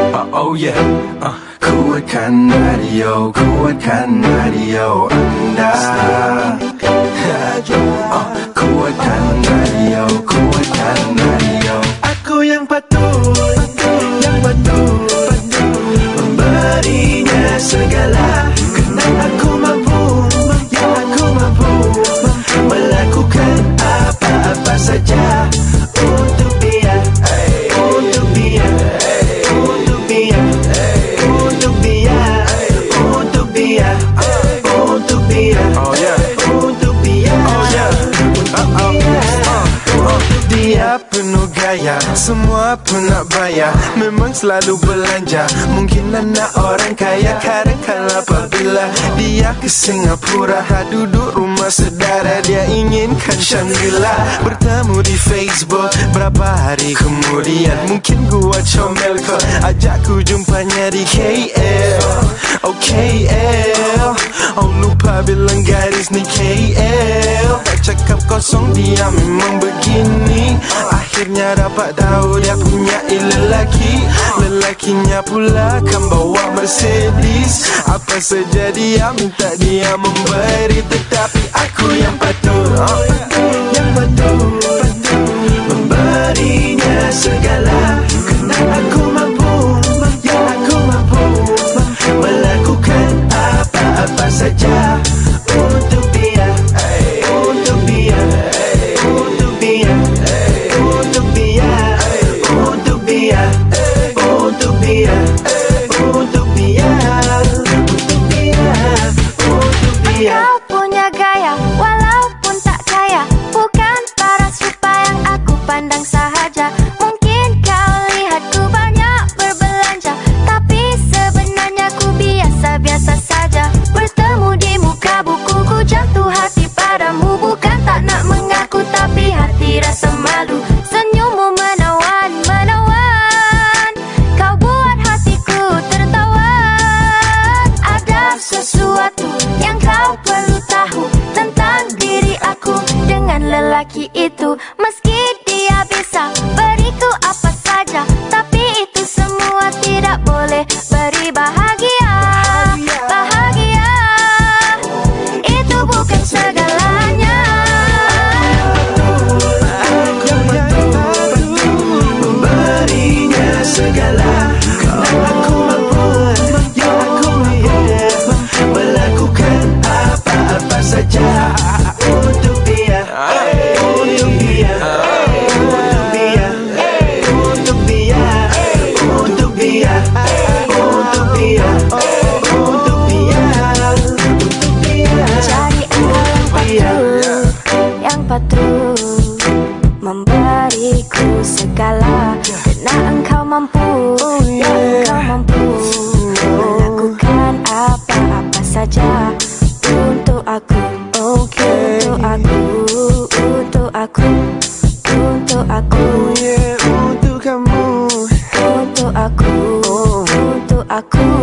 Oh yeah, kuatkan radio, kuatkan radio anda. Kuatkan radio, kuatkan radio. Aku yang patuh, memberinya segala. Kerana aku mampu, melakukan apa-apa saja untuk dia, untuk dia, untuk dia, untuk dia, untuk dia, untuk dia, oh yeah, untuk dia, oh yeah, untuk dia penuh gaya, semua pun nak bayar. Memang selalu belanja, mungkin anak orang kaya. Kadang-kadang apabila dia ke Singapura, duduk rumah saudara, dia inginkan Shangri-La. Bertemu di Facebook, berapa hari kemudian mungkin gua comel kau, ajak ku jumpanya di KL. Oh KL, oh lupa bilang garis ni KL. Tak cakap kosong, dia memang begini. Akhirnya dapat tahu dia punya lelaki. Lelakinya pula kan bawa Mercedes. Apa saja dia minta, dia memberi. Tetapi aku yang patuh, yang patuh, memberinya segala. Kerana aku mampu, aku mampu melakukan apa-apa saja untuk dia, untuk dia, untuk dia, untuk dia, untuk dia, untuk dia, untuk dia, untuk dia, untuk dia. Kau punya gaya walaupun tak kaya, bukan paras rupa yang aku pandang sahaja. Mungkin kau lihat ku banyak berbelanja, tapi sebenarnya ku biasa-biasa saja. Bertemu di muka buku, ku jatuh hati padamu. Bukan tak nak mengaku, tapi hati rasa malu. Senyummu menawan, menawan, kau buat hatiku tertawan. Ada sesuatu yang kau perlu tahu tentang diri aku dengan lelaki itu. Meski dia bisa beriku apa saja, tapi itu semua tidak boleh beri bahagia. Bahagia itu bukan segalanya. Memberinya segala. Kerana aku mampu, aku mampu melakukan apa-apa saja untuk dia, untuk dia, untuk dia, untuk dia, untuk dia, untuk dia, untuk dia, untuk dia. Cari engkau yang patuh, memberiku segala. Kerana engkau mampu, engkau mampu melakukan apa-apa saja untuk aku, untuk aku, untuk aku, untuk aku, untuk kamu, untuk aku, untuk aku.